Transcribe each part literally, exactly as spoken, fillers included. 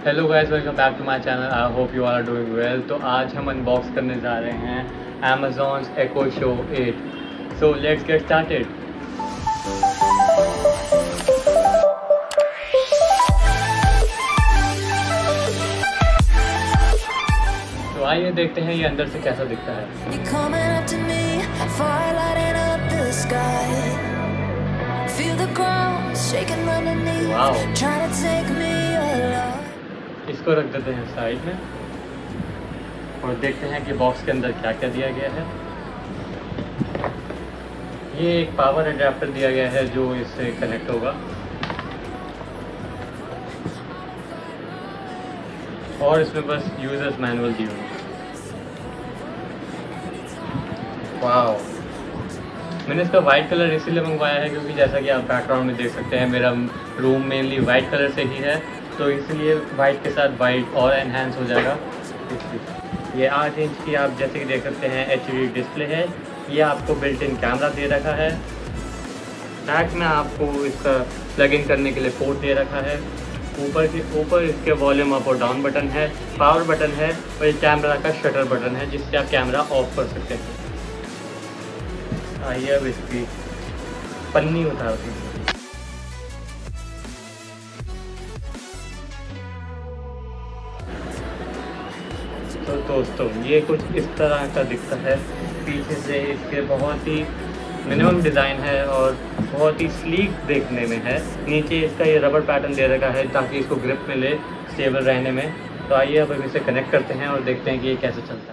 Hello guys, welcome back to my channel. I hope you are doing well. तो आज हम unbox करने जा रहे हैं Amazon's Echo Show eight. So let's get started. तो आइए देखते हैं ये अंदर से कैसा दिखता है। वाओ, इसको रख देते हैं साइड में और देखते हैं कि बॉक्स के अंदर क्या क्या दिया गया है। ये एक पावर अडेप्टर दिया गया है जो इससे कनेक्ट होगा, और इसमें बस यूजर्स मैनुअल दी हुई। वाओ, मैंने इसका वाइट कलर इसीलिए मंगवाया है क्योंकि जैसा कि आप बैकग्राउंड में देख सकते हैं मेरा रूम मेनली वाइट कलर से ही है, तो इसलिए वाइट के साथ वाइट और एनहांस हो जाएगा। ये आठ इंच की आप जैसे कि देख सकते हैं एच डी डिस्प्ले है। ये आपको बिल्ट इन कैमरा दे रखा है। बैक में आपको इसका प्लग इन करने के लिए पोर्ट दे रखा है। ऊपर के ऊपर इसके वॉल्यूम अप और डाउन बटन है, पावर बटन है, और ये कैमरा का शटर बटन है जिससे आप कैमरा ऑफ कर सकते हैं। आइए अब इसकी पन्नी उतारती हूँ। तो दोस्तों ये कुछ इस तरह का दिखता है। पीछे से इसके बहुत ही मिनिमम डिज़ाइन है और बहुत ही स्लीक देखने में है। नीचे इसका ये रबर पैटर्न दे रखा है ताकि इसको ग्रिप मिले स्टेबल रहने में। तो आइए अब हम इसे कनेक्ट करते हैं और देखते हैं कि ये कैसे चलता है।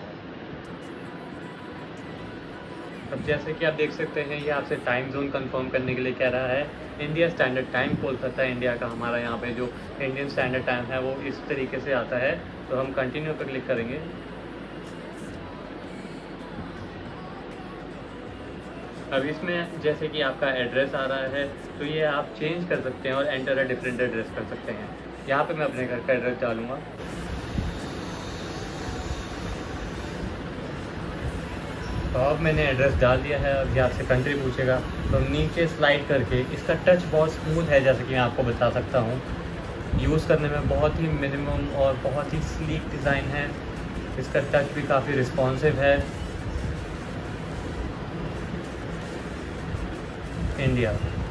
अब जैसे कि आप देख सकते हैं ये आपसे टाइम जोन कंफर्म करने के लिए कह रहा है। India standard time Kolkata India का हमारा यहाँ पे जो इंडियन स्टैंडर्ड टाइम है वो इस तरीके से आता है। तो हम कंटिन्यू पर क्लिक करेंगे। अब इसमें जैसे कि आपका एड्रेस आ रहा है तो ये आप चेंज कर सकते हैं और एंटर अ डिफरेंट एड्रेस कर सकते हैं। यहाँ पे मैं अपने घर का एड्रेस डालूँगा। तो अब मैंने एड्रेस डाल दिया है। अब ये आपसे कंट्री पूछेगा तो नीचे स्लाइड करके इसका टच बहुत स्मूथ है, जैसे कि मैं आपको बता सकता हूँ। यूज़ करने में बहुत ही मिनिमम और बहुत ही स्लीक डिज़ाइन है। इसका टच भी काफ़ी रिस्पॉन्सिव है। इंडिया,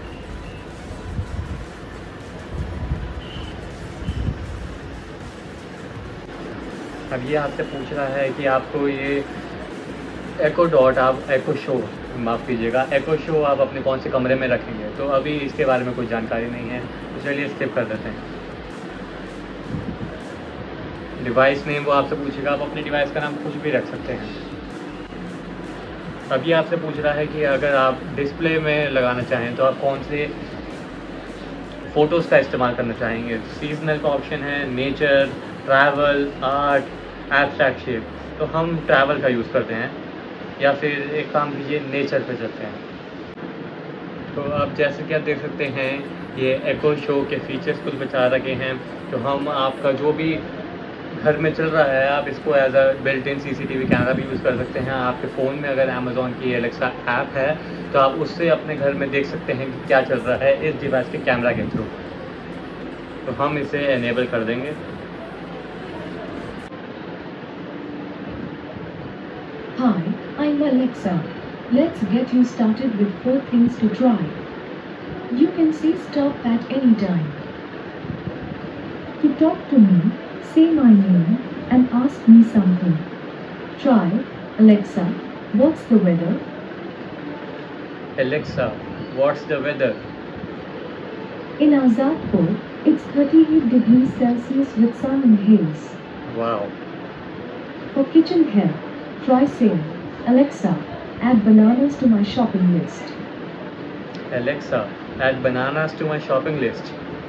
अब ये आपसे पूछ रहा है कि आपको ये एको डॉट आप एको शो माफ़ कीजिएगा एको शो आप अपने कौन से कमरे में रखेंगे। तो अभी इसके बारे में कोई जानकारी नहीं है, तो चलिए स्किप कर देते हैं। डिवाइस नेम वो आपसे पूछेगा, आप अपने डिवाइस का नाम कुछ भी रख सकते हैं। अभी आपसे पूछ रहा है कि अगर आप डिस्प्ले में लगाना चाहें तो आप कौन से फ़ोटोज़ का इस्तेमाल करना चाहेंगे। सीजनल का ऑप्शन है, nature, travel, art, abstract shape. तो हम ट्रैवल का यूज़ करते हैं, या फिर एक काम कीजिए नेचर पे चलते हैं। तो अब जैसे कि आप देख सकते हैं ये एको शो के फीचर्स कुछ बता रखे हैं। तो हम आपका जो भी घर में चल रहा है आप इसको as a built in CCTV camera भी यूज़ कर सकते हैं। आपके फ़ोन में अगर अमेज़ॉन की एलेक्सा ऐप है तो आप उससे अपने घर में देख सकते हैं कि क्या चल रहा है इस डिवाइस के कैमरा के थ्रू। तो हम इसे एनेबल कर देंगे। Hi, I'm Alexa. Let's get you started with four things to try. You can say stop at any time. To talk to me, say my name and ask me something. Try, Alexa, what's the weather? Alexa, what's the weather? In Azadpur, it's thirty-eight degrees Celsius with sun and haze. Wow. For kitchen help, try saying, Alexa, add bananas to my shopping list. Alexa, add bananas to my shopping list.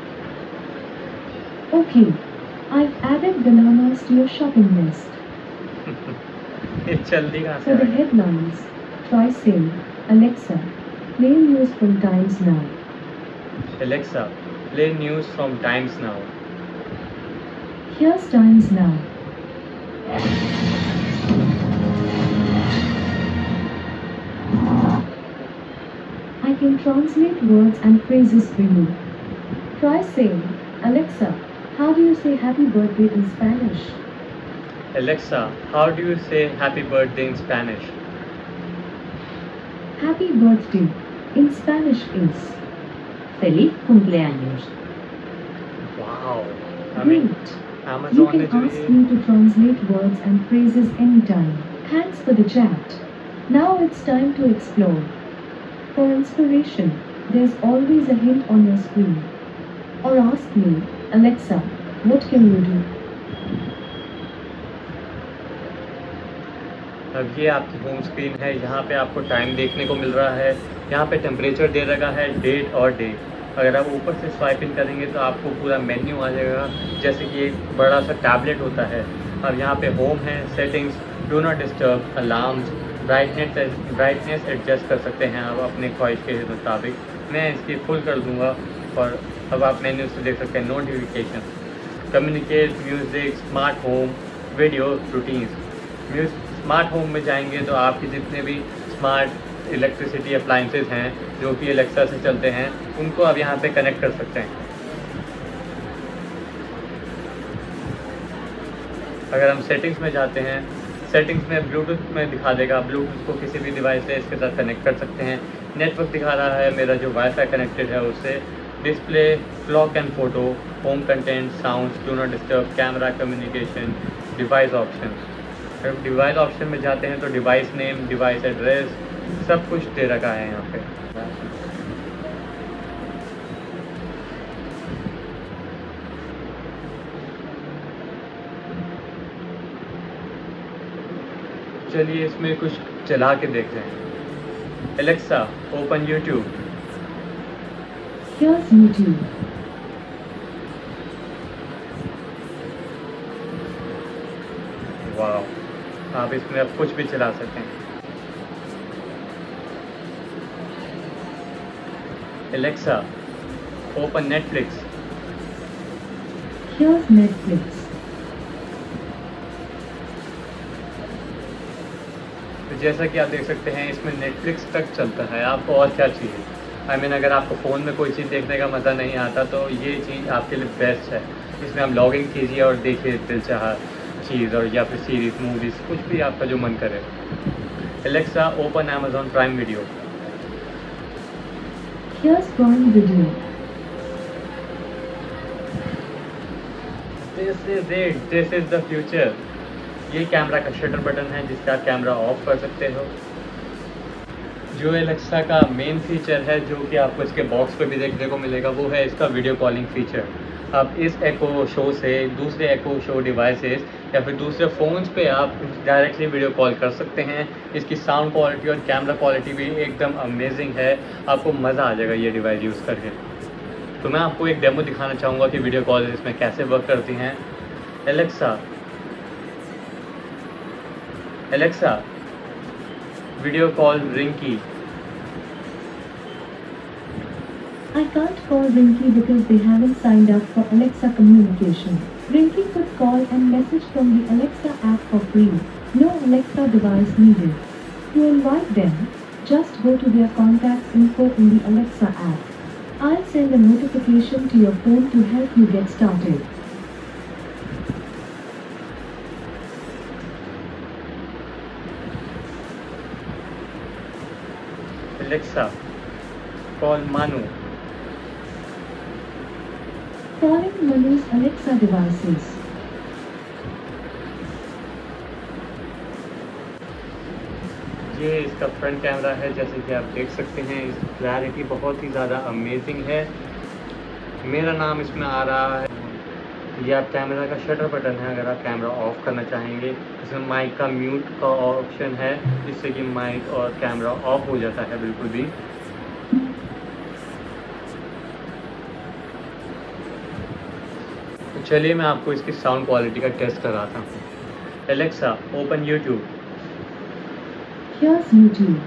Okay, I've added bananas to your shopping list. it's जल्दी कहाँ से For the आएगा? headlines, try saying, Alexa, play news from Times Now. Alexa, play news from Times Now. Here's Times Now. I can translate words and phrases for you. Try saying, Alexa, how do you say happy birthday in Spanish? Alexa, how do you say happy birthday in Spanish? Happy birthday in Spanish is Feliz cumpleaños. Wow. I mean, great. You Amazon can ने जो ask ये me to translate words and phrases anytime. Thanks for the chat. Now it's time to explore. For inspiration, there's always a hint on your screen. Or ask me, Alexa, what can you do? अब ये आपकी home screen है। यहाँ पे आपको time देखने को मिल रहा है। यहाँ पे टेम्परेचर दे रखा है, डेट और डे। अगर आप ऊपर से स्वाइप इन करेंगे तो आपको पूरा मेन्यू आ जाएगा, जैसे कि एक बड़ा सा टैबलेट होता है। अब यहाँ पे होम है, settings, do not disturb, alarms, brightness brightness adjust कर सकते हैं आप अपने ख्वाहिश के मुताबिक। मैं इसकी फुल कर दूँगा और अब आप मेन्यू से देख सकते हैं notification, communicate, music, smart home, video, routines. म्यूज स्मार्ट होम में जाएंगे तो आपके जितने भी स्मार्ट इलेक्ट्रिसिटी अप्लाइंसेस हैं जो कि एलेक्सा से चलते हैं, उनको आप यहाँ पे कनेक्ट कर सकते हैं। अगर हम सेटिंग्स में जाते हैं, सेटिंग्स में ब्लूटूथ में दिखा देगा, ब्लूटूथ को किसी भी डिवाइस से इसके साथ कनेक्ट कर सकते हैं। नेटवर्क दिखा रहा है मेरा जो वाईफाई कनेक्टेड है उससे। Display, clock and photo, home content, sounds, do not disturb, camera, communication, device option. अगर डिवाइस ऑप्शन में जाते हैं तो डिवाइस नेम, डिवाइस एड्रेस, सब कुछ दे रखा है यहाँ पे। चलिए इसमें कुछ चला के देखते हैं। Alexa, open YouTube. Here's YouTube. वाह, आप इसमें अब कुछ भी चला सकते हैं। Alexa, open Netflix. Here's Netflix. तो जैसा कि आप देख सकते हैं इसमें नेटफ्लिक्स तक चलता है। आपको और क्या चाहिए? आई मीन अगर आपको फ़ोन में कोई चीज़ देखने का मज़ा नहीं आता तो ये चीज़ आपके लिए बेस्ट है। इसमें आप लॉग इन कीजिए और देखिए दिलचाहा चीज़, और या फिर सीरीज़, मूवीज़, कुछ भी आपका जो मन करे। Alexa, open Amazon prime video. Here's Prime Video. This is it, this is the future. ये कैमरा का शटर बटन है जिससे आप कैमरा ऑफ कर सकते हो। जो एलेक्सा का मेन फीचर है जो कि आपको इसके बॉक्स पे भी देखने को मिलेगा वो है इसका वीडियो कॉलिंग फीचर। आप इस एको शो से दूसरे एको शो डिवाइसेस या फिर दूसरे फ़ोन्स पे आप डायरेक्टली वीडियो कॉल कर सकते हैं। इसकी साउंड क्वालिटी और कैमरा क्वालिटी भी एकदम अमेजिंग है। आपको मज़ा आ जाएगा ये डिवाइस यूज़ करके। तो मैं आपको एक डेमो दिखाना चाहूँगा कि वीडियो कॉल इसमें कैसे वर्क करती हैं। Alexa, Alexa, video call Rinki. I can't call Rinky because they haven't signed up for Alexa communication. Rinky could call and message from the Alexa app for free. No Alexa device needed. To invite them, just go to their contact info in the Alexa app. I'll send a notification to your phone to help you get started. Alexa, call Manu. Calling Manu's Alexa devices. ये इसका front camera है, जैसे कि आप देख सकते हैं। इस क्लैरिटी बहुत ही ज़्यादा अमेजिंग है। मेरा नाम इसमें आ रहा है। ये आप कैमरा का शटर बटन है अगर आप कैमरा ऑफ करना चाहेंगे। इसमें माइक का म्यूट का ऑप्शन है जिससे कि माइक और कैमरा ऑफ हो जाता है बिल्कुल भी। तो चलिए मैं आपको इसकी साउंड क्वालिटी का टेस्ट कराता हूँ। Alexa, open YouTube. Here's YouTube.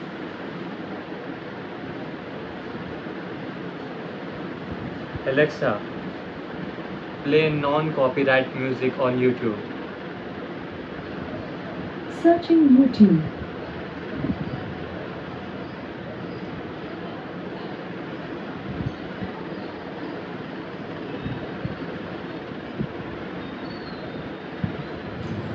Alexa, play non-copyright music on YouTube. Searching YouTube.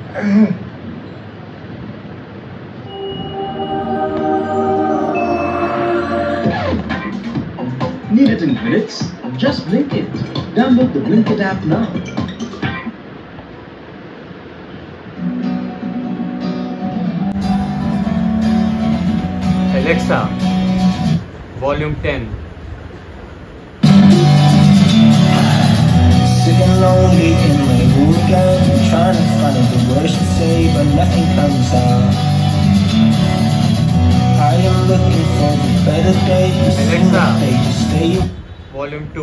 Need it in minutes? Just Blinkit. Download the Blinkit app now. Alexa, volume ten. Sitting lonely in my room again, trying to find the words to say, but nothing comes out. I am looking for the better days. Alexa, they just stay. Volume two.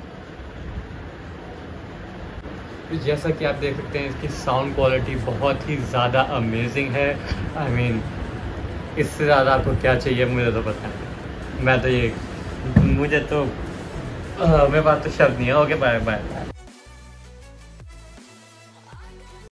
जैसा कि आप देख सकते हैं इसकी sound quality बहुत ही ज़्यादा amazing है। आई I मीन mean, इससे ज़्यादा आपको क्या चाहिए मुझे तो पता नहीं। मैं तो ये मुझे तो मेरे पास तो शब्द नहीं है। Okay bye bye.